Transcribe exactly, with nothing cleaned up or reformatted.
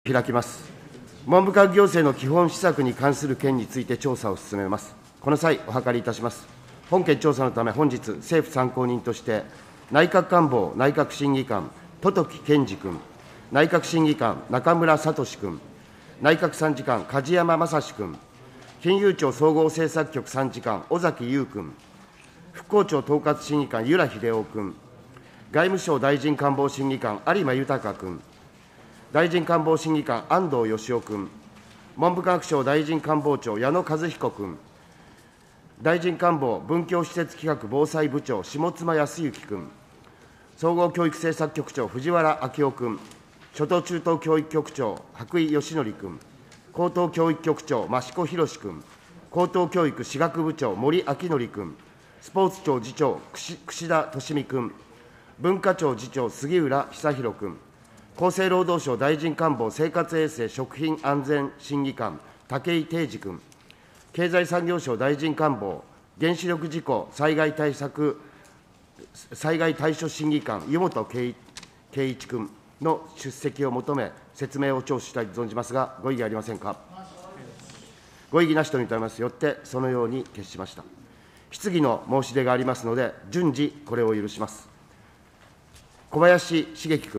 開きます。文部科学行政の基本施策に関する件について調査を進めます。この際、お諮りいたします。本件調査のため、本日、政府参考人として、内閣官房内閣審議官、十時健二君、内閣審議官、中村聡君、内閣参事官、梶山正史君、金融庁総合政策局参事官、尾崎優君、復興庁統括審議官、由良秀夫君、外務省大臣官房審議官、有馬豊君、大臣官房審議官、安藤義夫君、文部科学省大臣官房長、矢野和彦君、大臣官房文教施設企画防災部長、下妻康之君、総合教育政策局長、藤原明夫君、初等中等教育局長、白井義則君、高等教育局長、益子博君、高等教育私学部長、森明則君、スポーツ庁次長、櫛田敏美君、文化庁次長、杉浦久宏君、厚生労働省大臣官房生活衛生食品安全審議官、武井定治君、経済産業省大臣官房原子力事故災害対策災害対処審議官、湯本圭一君の出席を求め、説明を聴取したいと存じますが、ご異議ありませんか。ご異議なしと認めます。よって、そのように決しました。質疑の申し出がありますので、順次、これを許します。小林茂樹君。